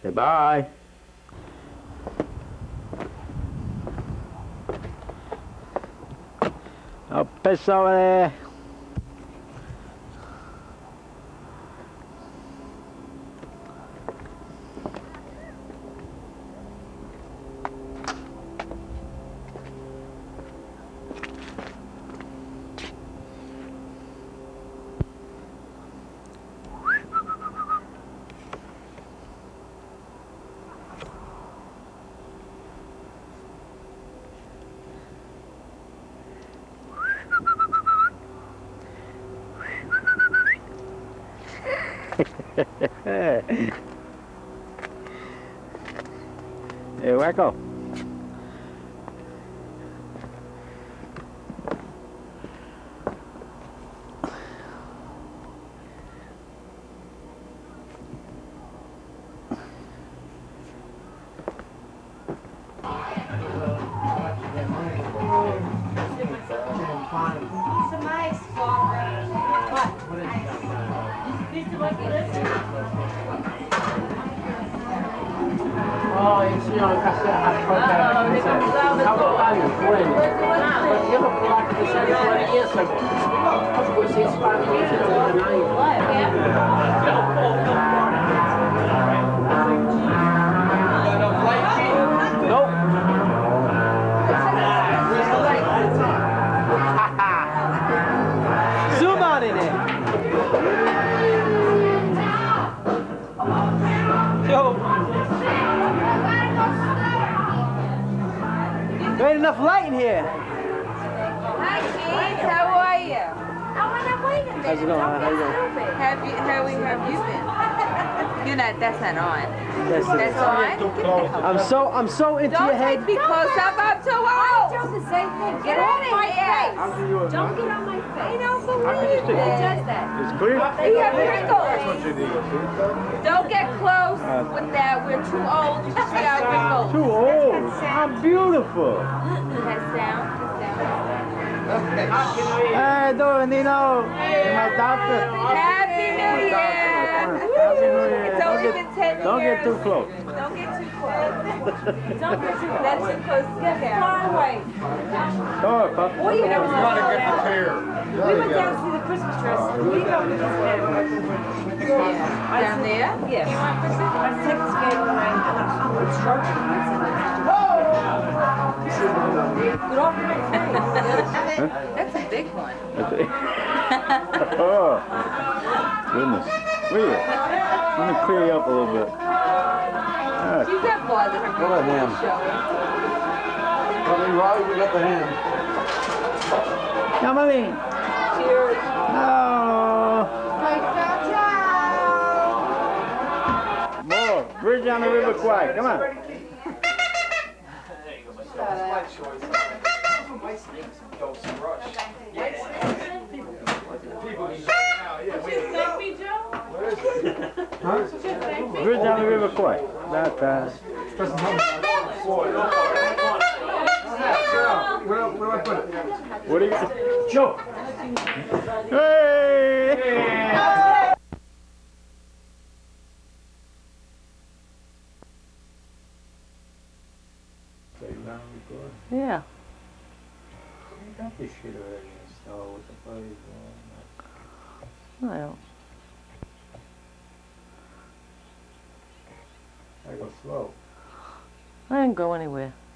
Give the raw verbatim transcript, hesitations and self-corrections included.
Say bye. No piss over there. Hey, Wacko. Oh, you see on cassette, I forgot. How about you, friend? But you look like the same twenty years ago. Of course, he's five years ago than I am. Nope. Zoom on in it. Yo. There ain't enough light in here. Hi, kids. How are you? I want to wait a minute. How's it going? How you doing? Have you, how have you been? You're not, that's not on. That's, that's on? I'm so, I'm so into Don't your head. take me close up. I'm too old. Don't do the same thing. Get out of here. Don't get on my face. I don't believe Who it. does that? It's clear. We have wrinkles. Don't get close with that. We're too old to see our wrinkles. Too old. I'm beautiful. That sound. Hey, doing, Nino? You're my doctor. Happy New Year. Happy New Year. It's Don't only get, been ten don't years. get too close. Don't get too close. Don't get too That's too close. Get Get far away. Sure, pup. What do you know? Gotta get the chair. We went down to see the Christmas trees. What do you know with this family? Down there? Yes. I was taking skating around and I was stroking. I said, whoa! Get off my face. That's a big one. Oh, goodness. Look at it. Let me clear you up a little bit. Right. You got bothered from What a ham. I mean, right, we got the ham. Come on in. Cheers. No. More. Bridge on the River Kwai. Come on. Bridge on the River Kwai. That fast. Where, where do I put it? What do you got? Joe. Hey! Yeah. You got this shit already installed. What the fuck is going on? I don't. I go slow. I didn't go anywhere.